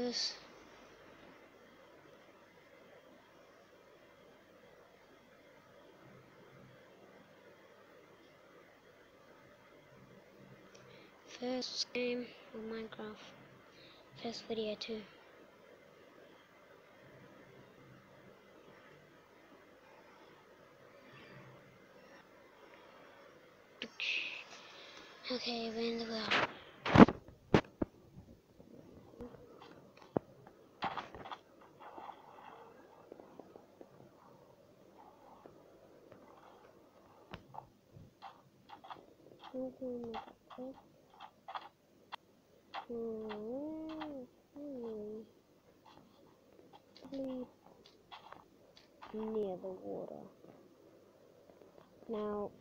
this. First game of Minecraft. First video too. Okay, we're in the world. Near the water. Now,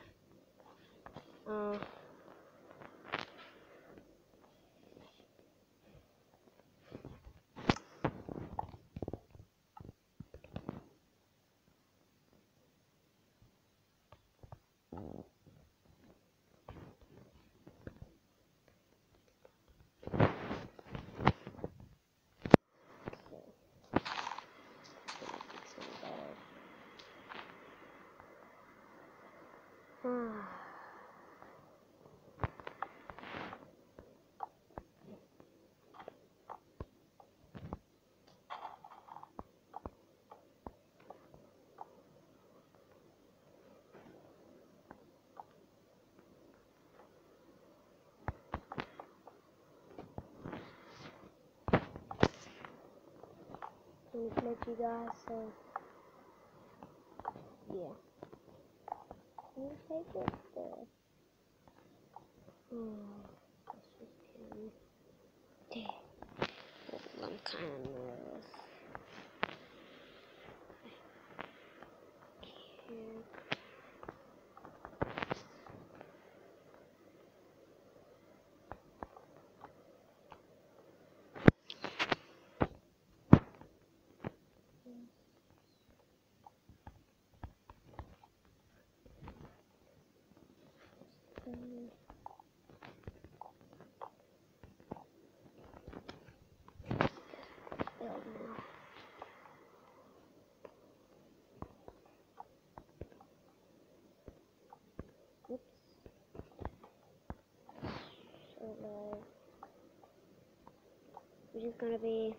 I'm gonna let you guys, so yeah. Can you take it there? This was him. There. Oh, I'm kind of nervous. Oops. So we're just gonna be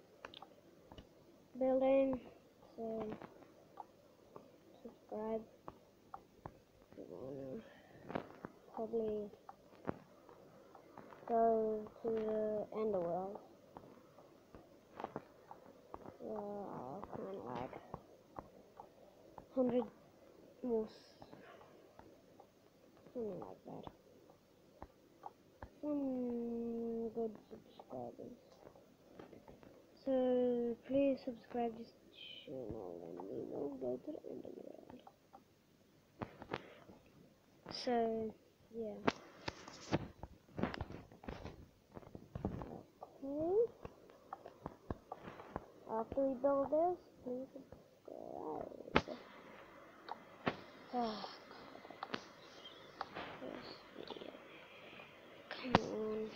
building, so subscribe. You wanna probably go to the Enderworld. Kind of like 100 more, something like that. Some good subscribers. So please subscribe to this channel and we will go to the Enderworld. So yeah. Okay. After we build this, please subscribe. Oh, God. This video. Come on.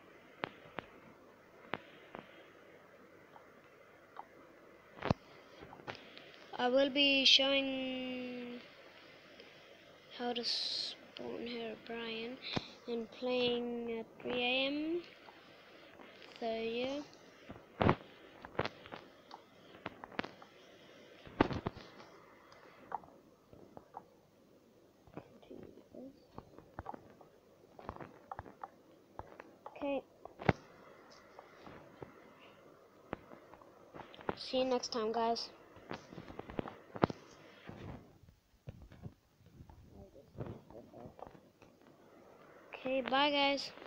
I will be showing how to spawn Herobrine and playing at 3 AM. So yeah. Okay. See you next time, guys. Okay, bye, guys.